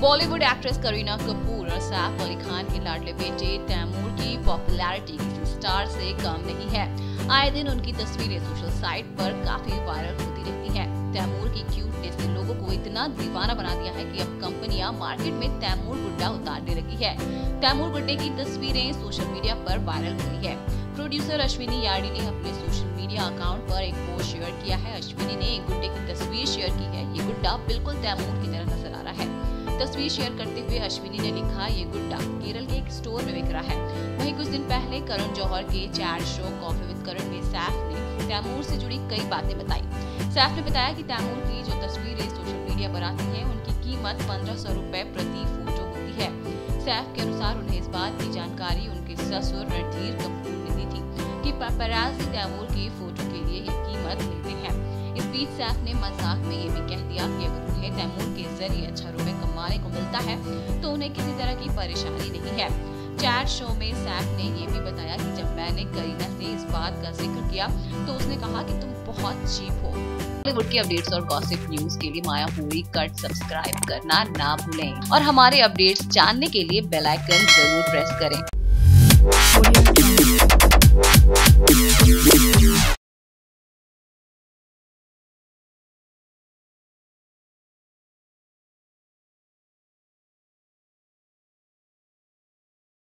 Bollywood actress Kareena Kapoor और सैफ अली खान के लाडले बेटे तैमूर की पॉपुलैरिटी किसी स्टार से कम नहीं है। आए दिन उनकी तस्वीरें सोशल साइट पर काफी वायरल होती रहती हैं। तैमूर की क्यूटनेस ने लोगों को इतना दीवाना बना दिया है कि अब कंपनियां मार्केट में तैमूर गुड्डा उतारने लगी है। तैमूर गुड्डे की तस्वीरें सोशल मीडिया पर वायरल हो रही है। प्रोड्यूसर अश्विनी यार्डी ने अपने सोशल मीडिया अकाउंट पर एक पोस्ट शेयर किया है। अश्विनी ने एक गुड्डे की तस्वीर शेयर की है। ये गुड्डा बिल्कुल तैमूर की तरह नजर आ रहा है। तस्वीर शेयर करते हुए अश्विनी ने लिखा, ये गुड्डा केरल के एक स्टोर में बिक रहा है। वहीं कुछ दिन पहले करण जौहर के chat show coffee with Karan में सैफ ने तैमूर से जुड़ी कई बातें बताई। सैफ ने बताया कि तैमूर की जो तस्वीरें सोशल मीडिया पर आती हैं, उनकी कीमत 1500 रुपए प्रति फोटो होती है। सैफ के अनुसार उन्हें इस बात की जानकारी उनके ससुर रणधीर कपूर ने दी थी कि पेपराज़ी तैमूर की फोटो के लिए ये कीमत लेते हैं। इस बीच सैफ ने मजाक में ये भी कह दिया कि अगर उन्हें तैमूर के जरिए अच्छा रुपए कमाने को मिलता है तो उन्हें किसी तरह की परेशानी नहीं है। चैट शो में सैफ ने ये भी बताया कि जब मैंने करीना से इस बात का जिक्र किया तो उसने कहा कि तुम बहुत चीप हो। बॉलीवुड की अपडेट्स और गॉसिप न्यूज के लिए मायापुरी कट सब्सक्राइब करना ना भूलें और हमारे अपडेट्स जानने के लिए बेल आइकन जरूर प्रेस करें।